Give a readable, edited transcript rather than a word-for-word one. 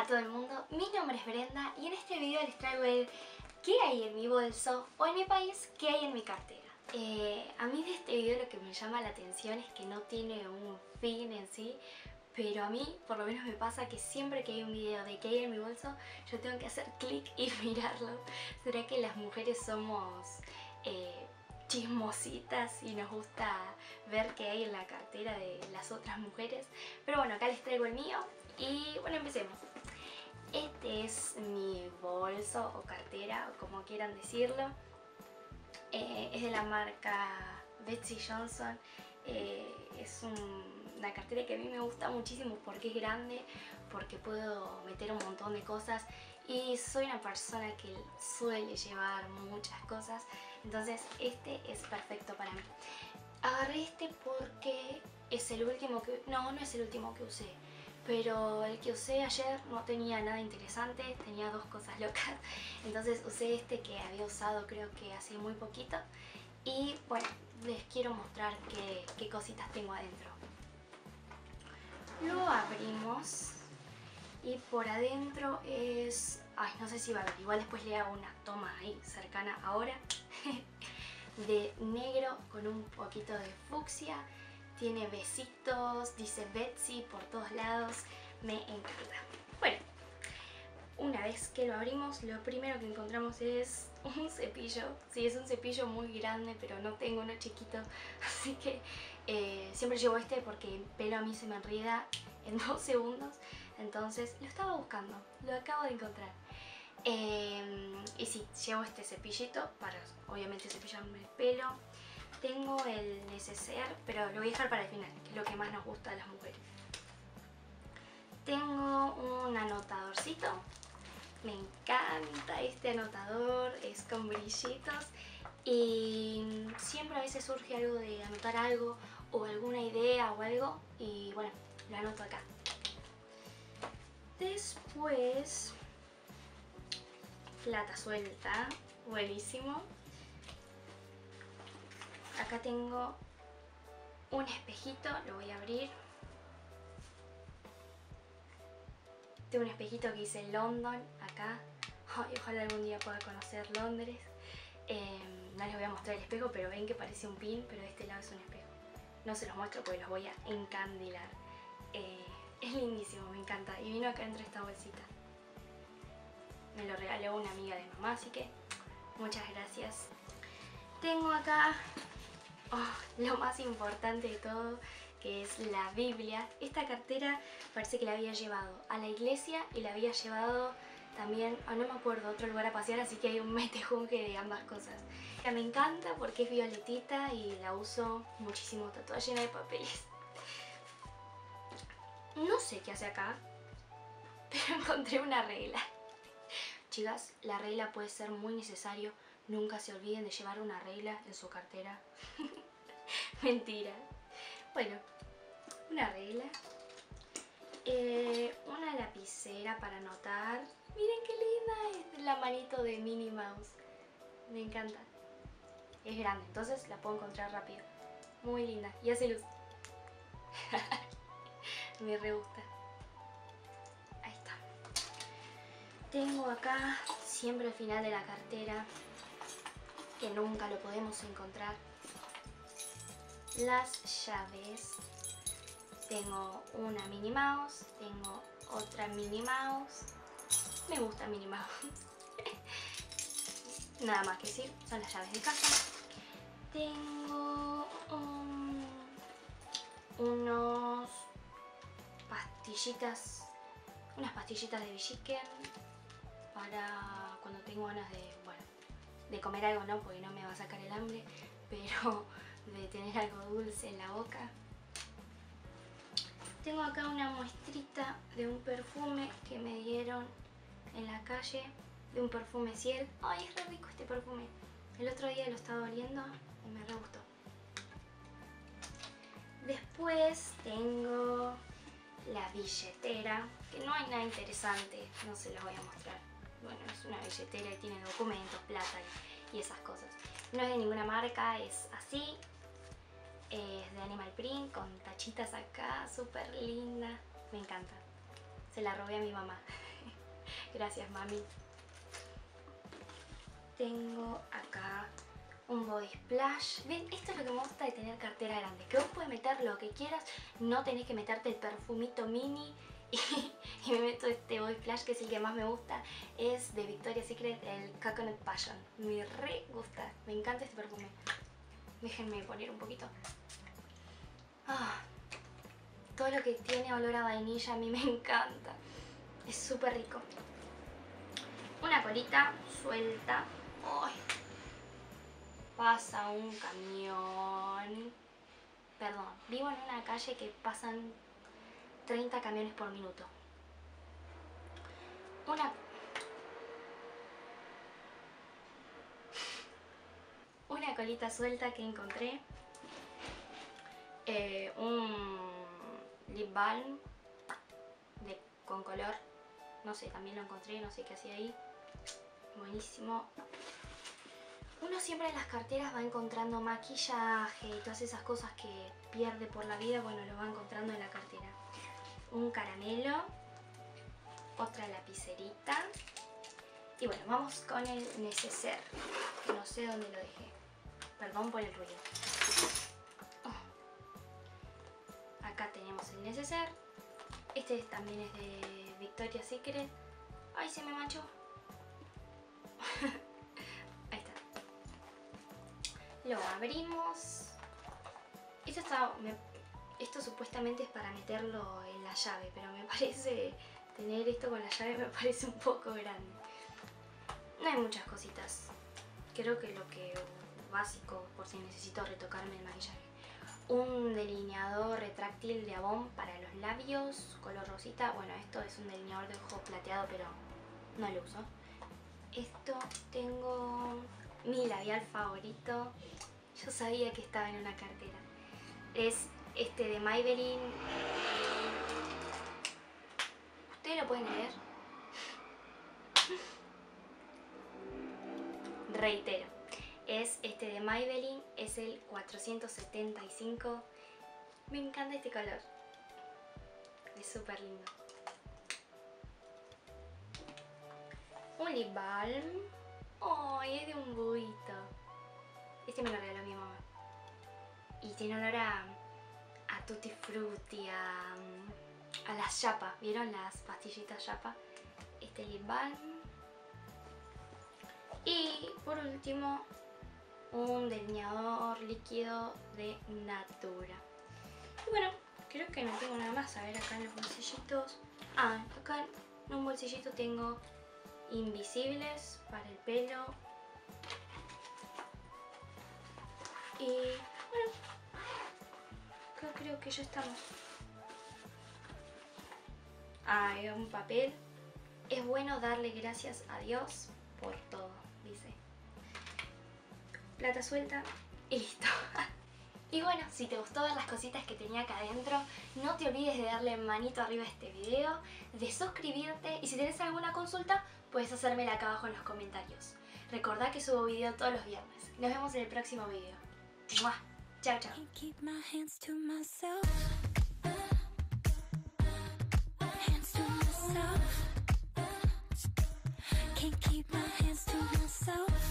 a todo el mundo, mi nombre es Brenda y en este video les traigo el ¿qué hay en mi bolso? O en mi país, ¿qué hay en mi cartera? A mí de este video lo que me llama la atención es que no tiene un fin en sí, pero a mí por lo menos me pasa que siempre que hay un video de qué hay en mi bolso, yo tengo que hacer clic y mirarlo. ¿Será que las mujeres somos chismositas y nos gusta ver qué hay en la cartera de las otras mujeres? Pero bueno, acá les traigo el mío y bueno, empecemos. Este es mi bolso o cartera, o como quieran decirlo. Es de la marca Betsey Johnson. Es una cartera que a mí me gusta muchísimo porque es grande, porque puedo meter un montón de cosas y soy una persona que suele llevar muchas cosas, entonces este es perfecto para mí. Agarré este porque es el último que... no es el último que usé, pero el que usé ayer no tenía nada interesante, tenía dos cosas locas, entonces usé este que había usado creo que hace muy poquito y bueno, les quiero mostrar qué cositas tengo adentro. Lo abrimos y por adentro es... ay, no sé si va a ver, igual después le hago una toma ahí cercana ahora. De negro con un poquito de fucsia. Tiene besitos, dice Betsey por todos lados, me encanta. Bueno, una vez que lo abrimos, lo primero que encontramos es un cepillo. Sí, es un cepillo muy grande, pero no tengo uno chiquito, así que siempre llevo este porque el pelo a mí se me enreda en 2 segundos. Entonces lo estaba buscando, lo acabo de encontrar. Y sí, llevo este cepillito para obviamente cepillarme el pelo. Tengo el neceser, pero lo voy a dejar para el final, que es lo que más nos gusta a las mujeres. Tengo un anotadorcito. Me encanta este anotador, es con brillitos y siempre a veces surge algo de anotar algo o alguna idea o algo y bueno, lo anoto acá. Después, plata suelta, buenísimo. Acá tengo un espejito, lo voy a abrir. Tengo un espejito que dice London acá. Ay, ojalá algún día pueda conocer Londres. No les voy a mostrar el espejo, pero ven que parece un pin, pero de este lado es un espejo. No se los muestro porque los voy a encandilar. Es lindísimo, me encanta. Y vino acá dentro esta bolsita. Me lo regaló una amiga de mamá, así que muchas gracias. Tengo acá lo más importante de todo, que es la Biblia. Esta cartera parece que la había llevado a la iglesia y la había llevado también, no me acuerdo, a otro lugar a pasear, así que hay un metejunque de ambas cosas. Me encanta porque es violetita y la uso muchísimo, está toda llena de papeles. No sé qué hace acá, pero encontré una regla. Chicas, la regla puede ser muy necesario, nunca se olviden de llevar una regla en su cartera. Mentira. Bueno, una regla, una lapicera para anotar. Miren qué linda, es la manito de Minnie Mouse. Me encanta. Es grande, entonces la puedo encontrar rápido. Muy linda y hace luz. Me re gusta. Ahí está. Tengo acá, siempre al final de la cartera, que nunca lo podemos encontrar, las llaves. Tengo una Minnie Mouse, tengo otra Minnie Mouse. Me gusta Minnie Mouse. Nada más que decir, son las llaves de casa. Tengo unas pastillitas de Villiquen para cuando tengo ganas de, bueno, de comer algo, no, porque no me va a sacar el hambre, pero de tener algo dulce en la boca. Tengo acá una muestrita de un perfume que me dieron en la calle, de un perfume Ciel. Ay, es re rico este perfume. El otro día lo estaba oliendo y me re gustó. Después tengo la billetera, que no hay nada interesante, no se las voy a mostrar. Bueno, es una billetera y tiene documentos, plata y esas cosas. No es de ninguna marca, es así. Es de Animal Print con tachitas acá, súper linda. Me encanta. Se la robé a mi mamá. Gracias, mami. Tengo acá un body splash. Bien, esto es lo que me gusta de tener cartera grande, que vos puedes meter lo que quieras, no tenés que meterte el perfumito mini. Y me meto este body splash que es el que más me gusta. Es de Victoria's Secret, el Coconut Passion. Me re gusta, me encanta este perfume. Déjenme poner un poquito. Todo lo que tiene olor a vainilla a mí me encanta. Es súper rico. Una colita suelta. ¡Ay! Pasa un camión. Perdón, vivo en una calle que pasan 30 camiones por minuto. Una colita suelta que encontré. Un lip balm con color. No sé, también lo encontré, no sé qué hacía ahí. Buenísimo. Uno siempre en las carteras va encontrando maquillaje y todas esas cosas que pierde por la vida, bueno, lo va encontrando en la cartera. Un caramelo, otra lapicerita y bueno, vamos con el neceser, que no sé dónde lo dejé. Perdón por el ruido. Acá tenemos el neceser. Este también es de Victoria's Secret. ¡Ay, se me manchó! Ahí está. Lo abrimos. Esto supuestamente es para meterlo en la llave, pero me parece, tener esto con la llave me parece un poco grande. No hay muchas cositas. Creo que lo que básico por si necesito retocarme el maquillaje. Un delineador retráctil de Avon para los labios, color rosita. Bueno, esto es un delineador de ojo plateado, pero no lo uso. Esto, tengo mi labial favorito. Yo sabía que estaba en una cartera. Es este de Maybelline. ¿Ustedes lo pueden leer? Reitero. Es este de Maybelline, es el 475. Me encanta este color. Es súper lindo. Un lip balm. ¡Ay! Es de un buito. Este me lo regaló mi mamá. Y tiene olor a tutti frutti, a las chapa. ¿Vieron las pastillitas chapa? Este lip balm. Y por último, un delineador líquido de Natura. Y bueno, creo que no tengo nada más. A ver, acá en los bolsillitos. Acá en un bolsillito tengo invisibles para el pelo. Y bueno, creo que ya estamos. Hay un papel. Es bueno darle gracias a Dios por todo, dice. Plata suelta y listo. Y bueno, si te gustó ver las cositas que tenía acá adentro, no te olvides de darle manito arriba a este video, de suscribirte y si tenés alguna consulta, puedes hacérmela acá abajo en los comentarios. Recordá que subo video todos los viernes. Nos vemos en el próximo video. ¡Mua! Chao, chao. Can't keep my hands to myself.